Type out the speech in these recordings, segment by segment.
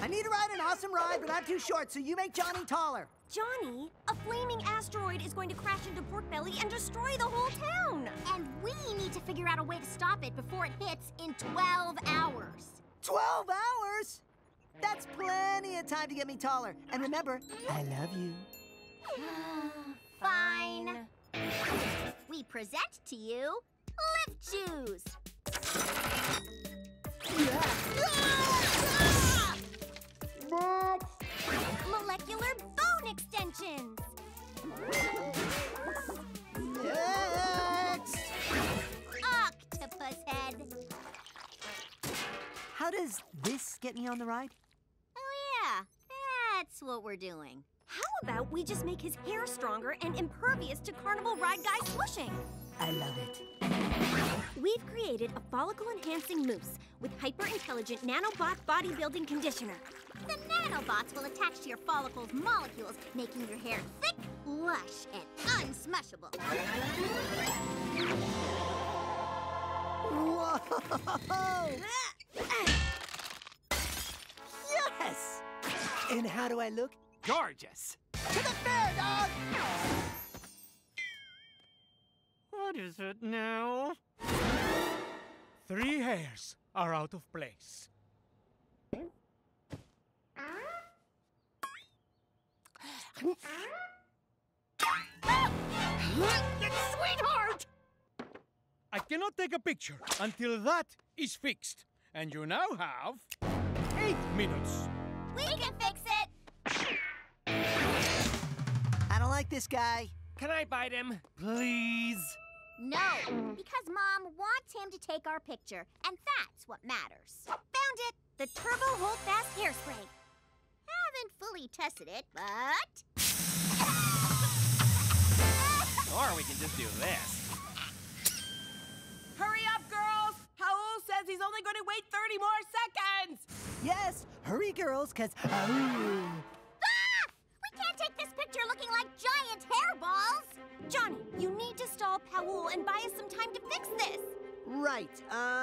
need to ride an awesome ride, but I'm too short, so you make Johnny taller. Johnny, a flaming asteroid is going to crash into Pork Belly and destroy the whole town. And we need to figure out a way to stop it before it hits in 12 hours. 12 hours? That's plenty of time to get me taller. And remember, I love you. Fine. We present to you lift shoes. Molecular bone extensions. Next! Octopus head. How does this get me on the ride? Oh, yeah. That's what we're doing. How about we just make his hair stronger and impervious to carnival ride guy swooshing? I love it. We've created a follicle-enhancing mousse with hyper-intelligent nanobot bodybuilding conditioner. The nanobots will attach to your follicles' molecules, making your hair thick, lush, and unsmushable. Whoa! Yes! And how do I look? Gorgeous! To the fair, dog! What is it now? 3 hairs are out of place. Sweetheart! I cannot take a picture until that is fixed. And you now have 8 minutes. We can fix it! I don't like this guy. Can I bite him, please? No, because Mom wants him to take our picture, and that's what matters. Found it! The Turbo Hold Fast Hairspray. Haven't fully tested it, but... Or we can just do this. Hurry up, girls! Howell says he's only going to wait 30 more seconds! Yes, hurry, girls, because... Ah! We can't take this picture looking like giant hairballs! Johnny, you need to stall Powell and buy us some time to fix this. Right,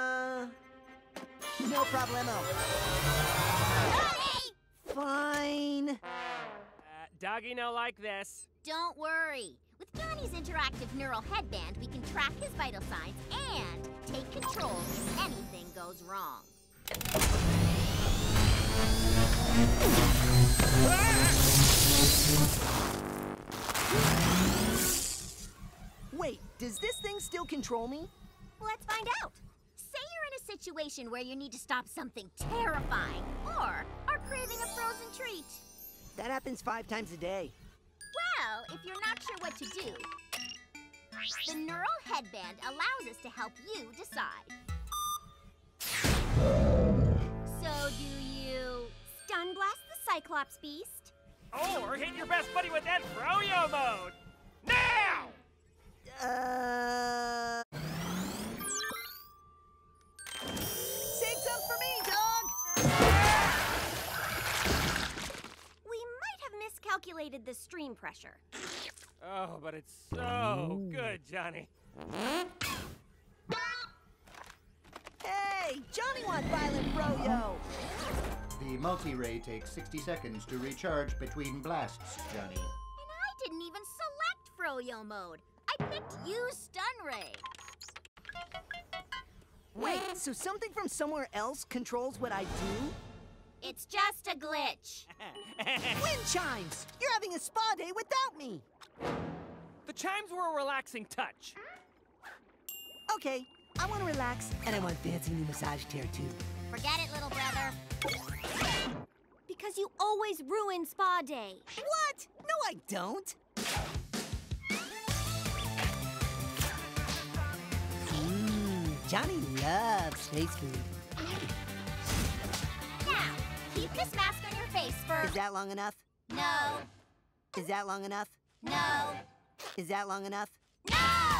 no problemo. Johnny! Fine. Doggy no like this. Don't worry. With Johnny's interactive neural headband, we can track his vital signs and take control if anything goes wrong. Wait, does this thing still control me? Let's find out. Say you're in a situation where you need to stop something terrifying or are craving a frozen treat. That happens 5 times a day. Well, if you're not sure what to do, the neural headband allows us to help you decide. So do you Stun blast the Cyclops beast. Or hit your best buddy with that froyo mode. Now! Save some for me, dog! We might have miscalculated the stream pressure. Oh, but it's so good, Johnny. Hey, Johnny wants violent froyo! The multi-ray takes 60 seconds to recharge between blasts, Johnny. And I didn't even select Froyo mode. I picked Use Stun Ray. Wait, so something from somewhere else controls what I do? It's just a glitch. Wind chimes! You're having a spa day without me! The chimes were a relaxing touch. Okay, I want to relax, and I want fancy new massage chair, too. Forget it, little brother. Because you always ruin spa day. What? No, I don't. Johnny loves space food. Now, keep this mask on your face for... Is that long enough? No. Is that long enough? No. Is that long enough? No!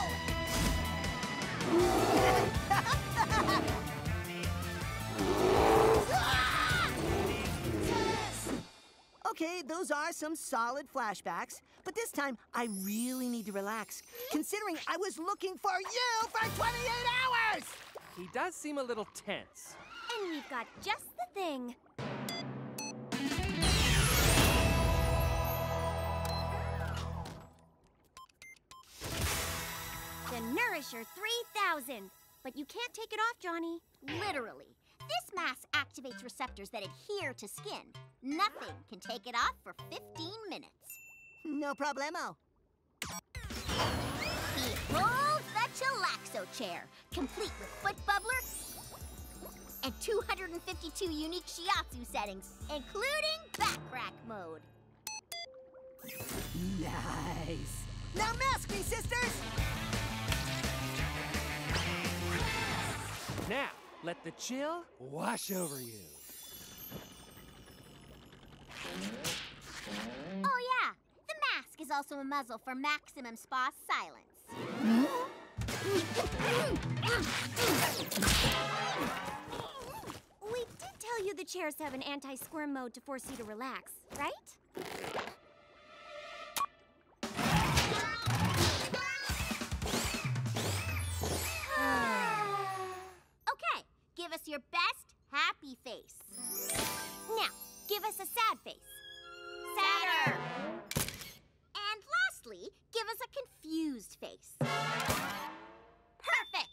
Okay, those are some solid flashbacks, but this time I really need to relax, considering I was looking for you for 28 hours! He does seem a little tense. And we've got just the thing. Finisher 3000. But you can't take it off, Johnny. Literally. This mask activates receptors that adhere to skin. Nothing can take it off for 15 minutes. No problemo. Behold the Chillaxo chair, complete with foot bubbler and 252 unique shiatsu settings, including back crack mode. Nice. Now mask me, sisters! Now, let the chill wash over you. Oh yeah, the mask is also a muzzle for maximum spa silence. We did tell you the chairs have an anti-squirm mode to force you to relax, right? Okay, give us your best happy face. Now, give us a sad face. Sadder. And lastly, give us a confused face. Perfect.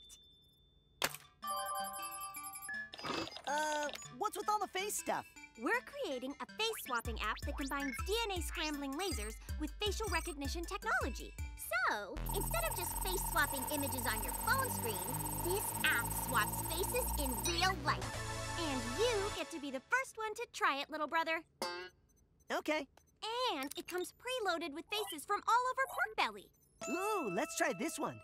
What's with all the face stuff? We're creating a face-swapping app that combines DNA scrambling lasers with facial recognition technology. So, instead of just face-swapping images on your phone screen, this app swaps faces in real life. And you get to be the first one to try it, little brother. Okay. And it comes preloaded with faces from all over Pork Belly. Ooh, let's try this one.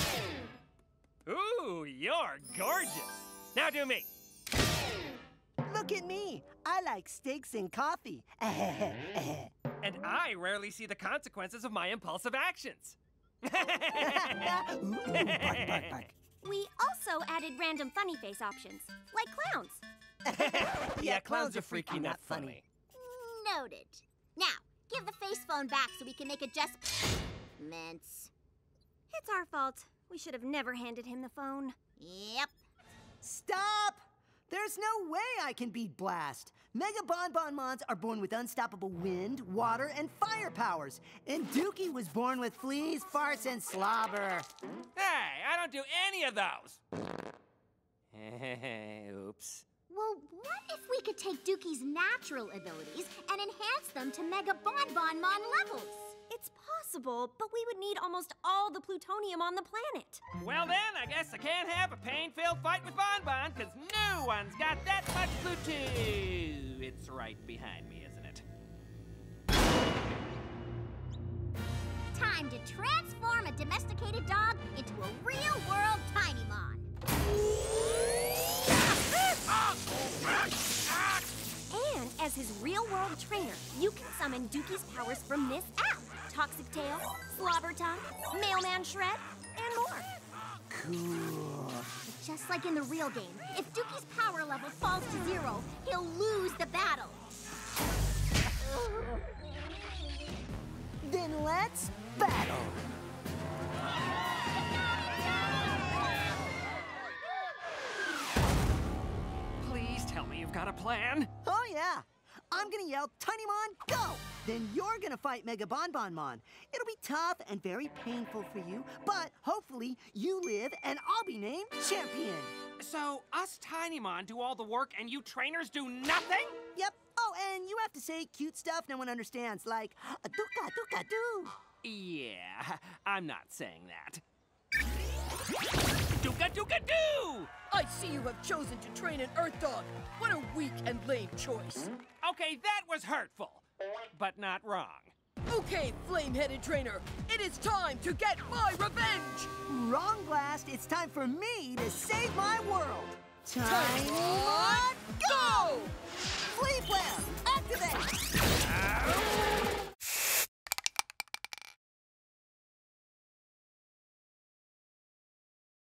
Ooh, you're gorgeous. Now do me. Look at me. I like steaks and coffee. And I rarely see the consequences of my impulsive actions. Ooh, bark, bark, bark. We also added random funny face options, like clowns. Yeah, clowns are freaky, not funny. Noted. Now, give the face phone back so we can make adjustments. It's our fault. We should have never handed him the phone. Yep. Stop! There's no way I can beat Blast. Mega Bonbon-Mons are born with unstoppable wind, water, and fire powers. And Dookie was born with fleas, farts, and slobber. Hey, I don't do any of those. Oops. Well, what if we could take Dookie's natural abilities and enhance them to Mega Bonbon-Mon levels? It's possible, but we would need almost all the plutonium on the planet. Well then, I guess I can't have a pain-filled fight with Bonbon, because no one's got that much Pluto. It's right behind me, isn't it? Time to transform a domesticated dog into a real-world Tinymon. And as his real-world trainer, you can summon Dookie's powers from this app. Toxic Tail, Slobber Tongue, Mailman Shred, and more. Cool. But just like in the real game, if Dookie's power level falls to 0, he'll lose the battle. Then let's battle. Please tell me you've got a plan. Oh, yeah. I'm gonna yell, Tinymon, go! Then you're gonna fight Mega Bonbon-Mon. It'll be tough and very painful for you, but hopefully you live and I'll be named champion. So, us Tinymon do all the work and you trainers do nothing? Yep. Oh, and you have to say cute stuff no one understands, like, dooka-dooka-doo. Yeah, I'm not saying that. Dooka-dooka-doo! I see you have chosen to train an Earth Dog. What a weak and lame choice. Okay, that was hurtful, but not wrong. Okay, flame-headed trainer, it is time to get my revenge! Wrong, Blast. It's time for me to save my world. Tinymon, go!